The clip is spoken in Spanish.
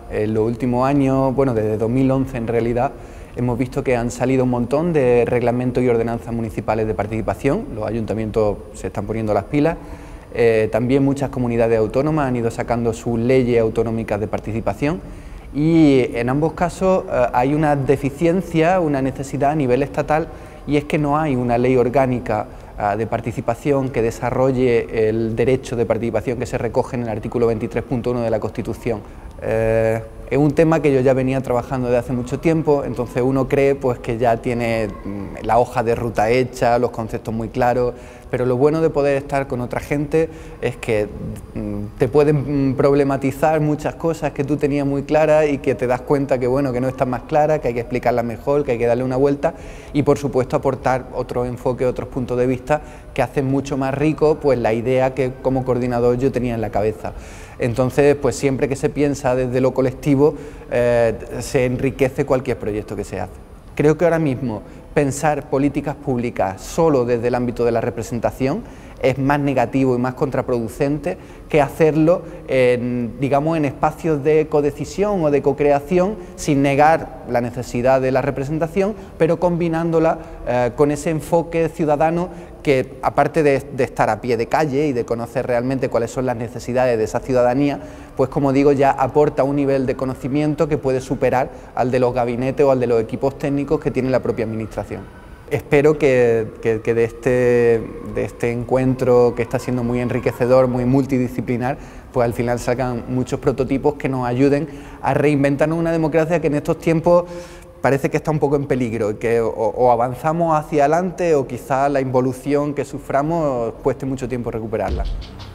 En los últimos años, bueno, desde 2011 en realidad, hemos visto que han salido un montón de reglamentos y ordenanzas municipales de participación. Los ayuntamientos se están poniendo las pilas. También muchas comunidades autónomas han ido sacando sus leyes autonómicas de participación y en ambos casos hay una deficiencia, una necesidad a nivel estatal, y es que no hay una ley orgánica de participación que desarrolle el derecho de participación que se recoge en el artículo 23.1 de la Constitución. Es un tema que yo ya venía trabajando desde hace mucho tiempo, entonces uno cree pues, que ya tiene la hoja de ruta hecha, los conceptos muy claros, pero lo bueno de poder estar con otra gente es que te pueden problematizar muchas cosas que tú tenías muy claras y que te das cuenta que, bueno, que no están más claras, que hay que explicarlas mejor, que hay que darle una vuelta y, por supuesto, aportar otros enfoques, otros puntos de vista que hacen mucho más rico pues, la idea que como coordinador yo tenía en la cabeza. Entonces, pues siempre que se piensa desde lo colectivo, se enriquece cualquier proyecto que se hace. Creo que ahora mismo pensar políticas públicas solo desde el ámbito de la representación es más negativo y más contraproducente que hacerlo digamos, en espacios de codecisión o de cocreación, sin negar la necesidad de la representación, pero combinándola con ese enfoque ciudadano que, aparte de estar a pie de calle y de conocer realmente cuáles son las necesidades de esa ciudadanía, pues como digo, ya aporta un nivel de conocimiento que puede superar al de los gabinetes o al de los equipos técnicos que tiene la propia administración. Espero que de este encuentro, que está siendo muy enriquecedor, muy multidisciplinar, pues al final salgan muchos prototipos que nos ayuden a reinventarnos una democracia que en estos tiempos parece que está un poco en peligro, que o avanzamos hacia adelante o quizá la involución que suframos cueste mucho tiempo recuperarla.